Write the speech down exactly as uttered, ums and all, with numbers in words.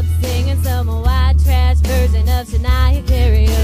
up singing some white trash version of Shania karaoke.